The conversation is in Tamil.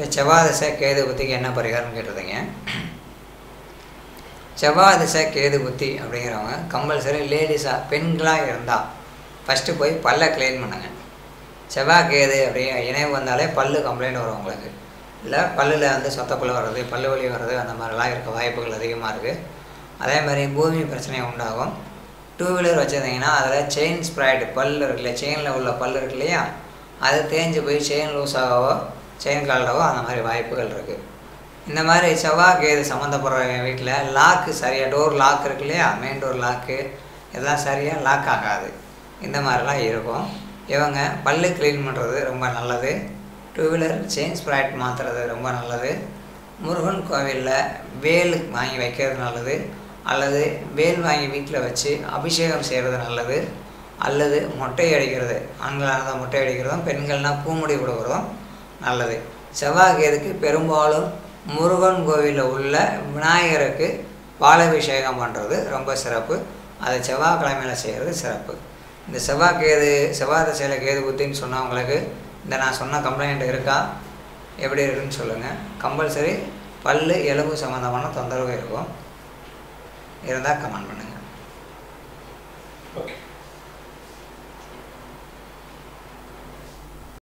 செவ்வாய் திசை கேது புத்திக்கு என்ன பரிகாரம்னு கேட்டிருந்தீங்க. செவ்வாய் திசை கேது புத்தி அப்படிங்கிறவங்க கம்பல்சரி லேடிஸாக பெண்களாக இருந்தால் ஃபஸ்ட்டு போய் பல்லை க்ளீன் பண்ணுங்கள். செவ்வாய் கேது அப்படிங்கிற இணைவு வந்தாலே பல்லு கம்ப்ளைண்ட் வரும் உங்களுக்கு. இல்லை பல்லில் வந்து சொத்தப்பல் வர்றது, பல்லு வலி வர்றது, அந்த மாதிரிலாம் இருக்க வாய்ப்புகள் அதிகமாக இருக்குது. அதே மாதிரி பூமி பிரச்சனை உண்டாகும். 2 வீலர் வச்சுருந்தீங்கன்னா அதில் செயின் ஸ்ப்ரைடு பல் இருக்குல்ல, செயினில் உள்ள பல் இருக்கு இல்லையா, அது தேஞ்சு போய் செயின் லூஸ் ஆகவோ செயின் கலடவோ அந்த மாதிரி வாய்ப்புகள் இருக்குது. இந்த மாதிரி செவ்வாய் கேது சம்மந்தப்படுற வீட்டில் லாக்கு சரியாக, டோர் லாக் இருக்கு இல்லையா, மெயின் டோர் லாக்கு இதெல்லாம் சரியாக லாக் ஆகாது. இந்த மாதிரிலாம் இருக்கும். இவங்க பல்லு க்ளீன் பண்ணுறது ரொம்ப நல்லது. 2 வீலர் செயின் ஸ்ப்ரைட் மாற்றுறது ரொம்ப நல்லது. முருகன் கோவிலில் வேல் வாங்கி வைக்கிறது நல்லது. அல்லது வேல் வாங்கி வீட்டில் வச்சு அபிஷேகம் செய்கிறது நல்லது. அல்லது மொட்டை அடிக்கிறது, ஆண்களாக இருந்தால் மொட்டை அடிக்கிறதும், பெண்கள்னால் பூமுடி கொடுக்குறதும் நல்லது. செவ்வாய் கேதுக்கு பெரும்பாலும் முருகன் கோவிலில் உள்ள விநாயகருக்கு பாலாபிஷேகம் பண்ணுறது ரொம்ப சிறப்பு. அதை செவ்வாய்க்கிழமையில் செய்கிறது சிறப்பு. இந்த செவ்வாய் திசையில் கேது புத்தின்னு சொன்னவங்களுக்கு இந்த நான் சொன்ன கம்ப்ளைண்ட் இருக்கா, எப்படி இருக்குன்னு சொல்லுங்கள். கம்பல்சரி பல் எலும்பு சம்மந்தமான தொந்தரவு இருக்கும். இருந்தால் கமெண்ட் பண்ணுங்கள். ஓகே.